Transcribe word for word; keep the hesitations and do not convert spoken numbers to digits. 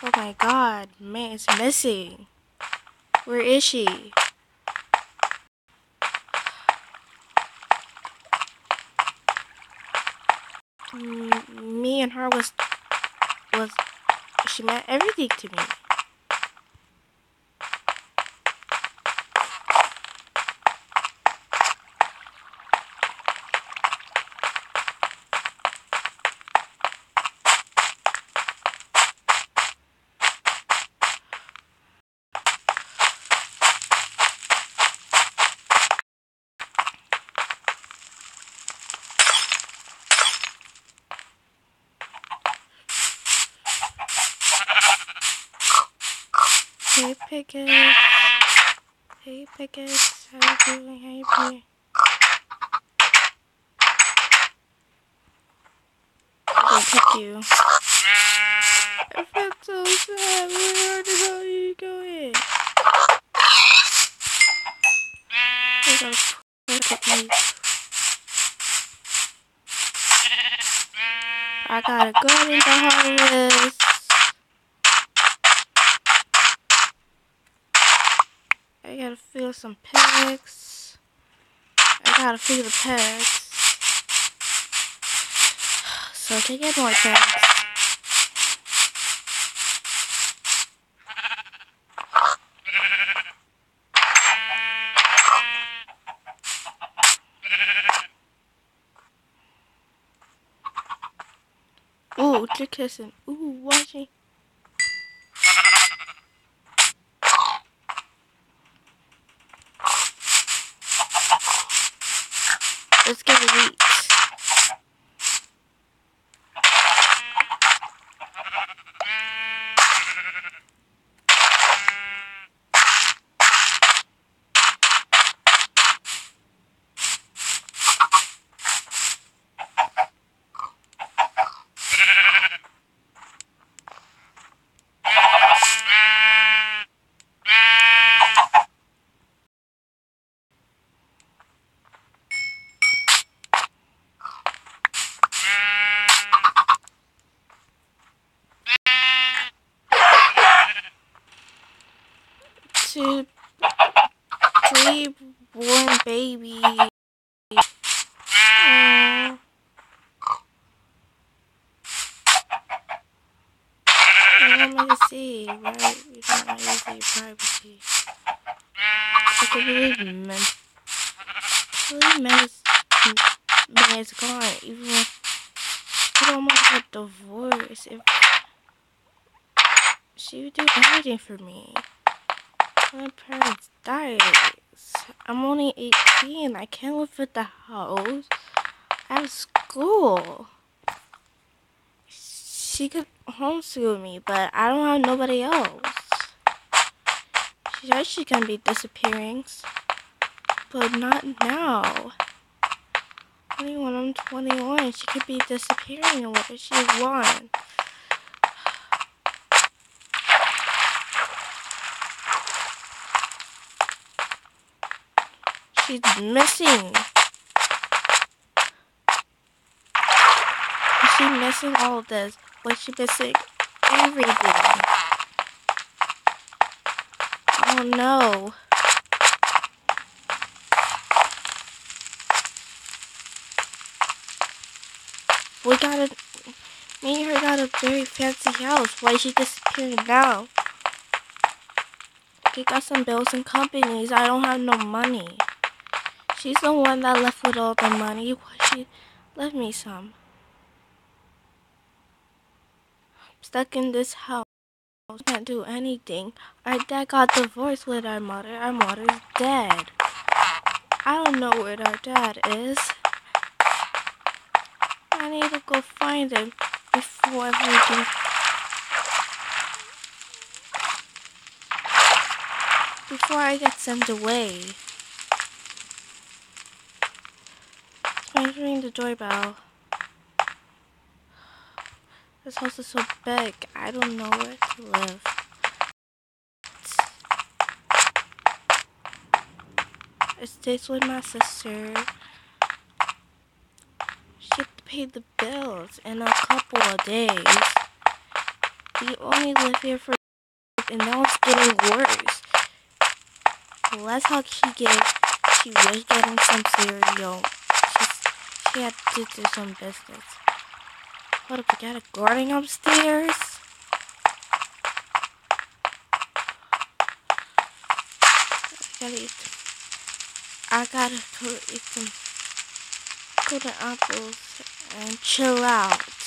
Oh my god, man is missing. Where is she? Mm, me and her was was she meant everything to me. Hey Pickets. Hey Pickets. How you doing? How you doing? I'm gonna pick you. I feel so sad. Where the hell are you going? I gotta pick you. I gotta go in the harvest. I gotta feel some pigs. I gotta feel the pigs. So to get more pigs. Ooh, you're kissing. Ooh, watching. Let's get a wheat. Two, three born baby. Uh, you don't want to see, right? You don't want to see privacy. I can believe men. I believe men is, men is gone. Even if I don't want to get divorced, if she would do anything for me. My parents died. I'm only eighteen. I can't live at the house. I have school. She could homeschool me, but I don't have nobody else. She said she can be disappearing, but not now. Only when I'm twenty-one, she could be disappearing and whatever she wants. She's missing. Is she missing all of this? Was she missing everything? Oh no. We got a, me and her got a very fancy house. Why is she disappearing now? We got some bills and companies. I don't have no money. She's the one that left with all the money. Why she left me some? I'm stuck in this house. I can't do anything. Our dad got divorced with our mother. Our mother's dead. I don't know where our dad is. I need to go find him before everything. Before I get sent away. Someone's ringing the doorbell. This house is so big. I don't know where to live. I stayed with my sister. She had to pay the bills in a couple of days. We only live here for, and now it's getting worse. Last talk she get, she was getting some cereal. She's, she had to do some business. Hold up, we got a garden upstairs. I gotta eat. I gotta go eat some golden apples and chill out.